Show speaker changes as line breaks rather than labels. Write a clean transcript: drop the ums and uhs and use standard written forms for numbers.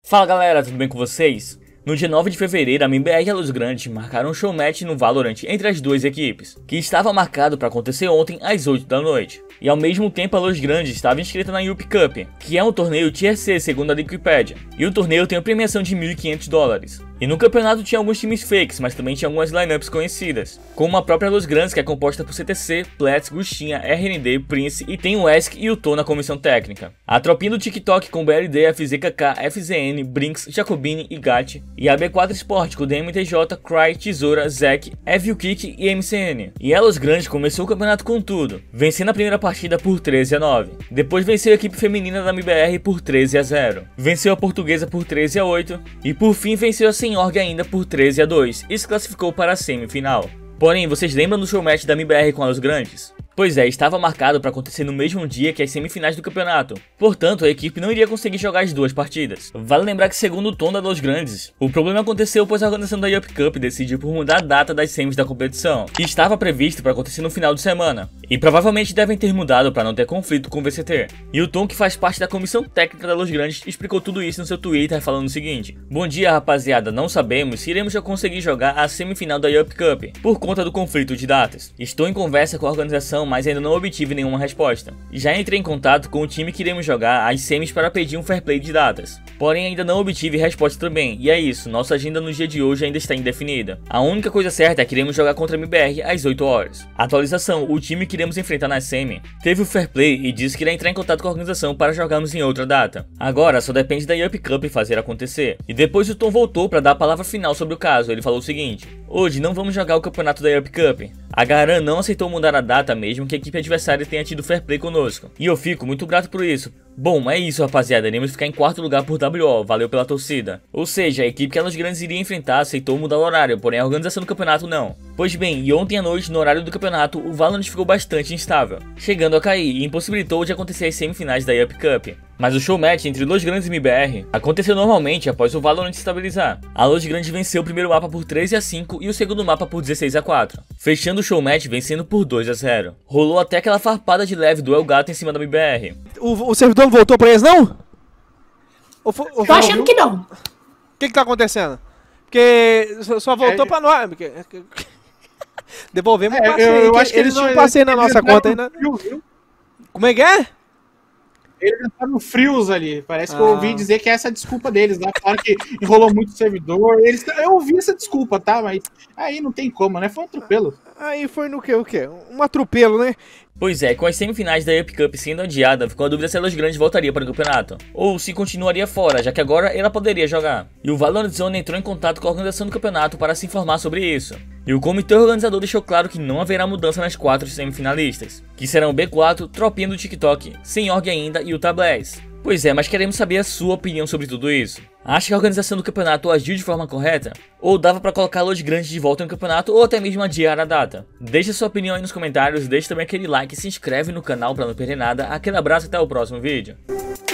Fala galera, tudo bem com vocês? No dia 9 de fevereiro, a MIBR e a Los Grandes marcaram um showmatch no Valorant entre as duas equipes, que estava marcado para acontecer ontem às 8 da noite. E ao mesmo tempo a Los Grandes estava inscrita na UP Cup, que é um torneio Tier C segundo a Wikipedia, e o torneio tem uma premiação de $1.500. E no campeonato tinha alguns times fakes, mas também tinha algumas lineups conhecidas, como a própria Los Grandes, que é composta por CTC, Plets, Gustinha, RND, Prince e tem o Esk e o Tô na comissão técnica. A tropinha do TikTok com BLD, FZKK, FZN, Brinks, Jacobini e Gat, e a B4 Sport com DMTJ, Cry, Tesoura, Zek, Kick e MCN. E a Los Grandes começou o campeonato com tudo, vencendo a primeira partida por 13-9. Depois venceu a equipe feminina da MIBR por 13-0. Venceu a portuguesa por 13-8 e por fim venceu a Senhorg ainda por 13-2 e se classificou para a semifinal. Porém, vocês lembram do showmatch da MIBR com a Los Grandes? Pois é, estava marcado para acontecer no mesmo dia que as semifinais do campeonato, portanto a equipe não iria conseguir jogar as duas partidas. Vale lembrar que segundo o tom da Los Grandes, o problema aconteceu pois a organização da UP Cup decidiu por mudar a data das semis da competição, que estava previsto para acontecer no final de semana, e provavelmente devem ter mudado para não ter conflito com o VCT. E o Tom, que faz parte da comissão técnica da Los Grandes, explicou tudo isso no seu Twitter falando o seguinte: "Bom dia rapaziada, não sabemos se iremos já conseguir jogar a semifinal da UP Cup, por conta do conflito de datas. Estou em conversa com a organização, mas ainda não obtive nenhuma resposta. Já entrei em contato com o time que iremos jogar as semis para pedir um fair play de datas. Porém ainda não obtive resposta também, e é isso, nossa agenda no dia de hoje ainda está indefinida. A única coisa certa é que iremos jogar contra a MIBR às 8 horas. Atualização: o time que iremos enfrentar na semi teve o fair play e disse que irá entrar em contato com a organização para jogarmos em outra data. Agora só depende da UP Cup fazer acontecer." E depois o Tom voltou para dar a palavra final sobre o caso. Ele falou o seguinte: "Hoje não vamos jogar o campeonato da UP Cup. A Garan não aceitou mudar a data mesmo que a equipe adversária tenha tido fair play conosco, e eu fico muito grato por isso. Bom, é isso rapaziada, iremos ficar em quarto lugar por WO, valeu pela torcida." Ou seja, a equipe que a Los Grandes iria enfrentar aceitou mudar o horário, porém a organização do campeonato não. Pois bem, e ontem à noite no horário do campeonato, o Valorant ficou bastante instável, chegando a cair e impossibilitou de acontecer as semifinais da UP Cup. Mas o showmatch entre Los Grandes e MIBR aconteceu normalmente após o Valorant se estabilizar. A Los Grandes venceu o primeiro mapa por 13-5 e o segundo mapa por 16-4, fechando o showmatch vencendo por 2-0. Rolou até aquela farpada de leve do Elgato em cima da MIBR.
O servidor não voltou pra eles, não?
Tô achando que não.
O que tá acontecendo? Porque só voltou pra nós. Devolvemos o passeio.
Eu acho que
eles tinham um passeio na nossa conta ainda. Como é que é?
Eles entraram frios ali. Parece que eu ouvi dizer que é essa a desculpa deles, né? Falaram que enrolou muito o servidor. Eu ouvi essa desculpa, tá? Mas aí não tem como, né? Foi um atropelo.
Aí foi no quê? O quê? Um atropelo, né?
Pois é, com as semifinais da UP Cup sendo adiada, ficou a dúvida se a Los Grandes voltaria para o campeonato, ou se continuaria fora, já que agora ela poderia jogar. E o Valorant Zone entrou em contato com a organização do campeonato para se informar sobre isso. E o comitê organizador deixou claro que não haverá mudança nas 4 semifinalistas, que serão o B4, Tropinha do TikTok, Senhorg ainda e o Tablaze. Pois é, mas queremos saber a sua opinião sobre tudo isso. Acha que a organização do campeonato agiu de forma correta? Ou dava pra colocar a Los Grandes de volta no campeonato ou até mesmo adiar a data? Deixe sua opinião aí nos comentários, deixe também aquele like e se inscreve no canal pra não perder nada. Aquele abraço e até o próximo vídeo.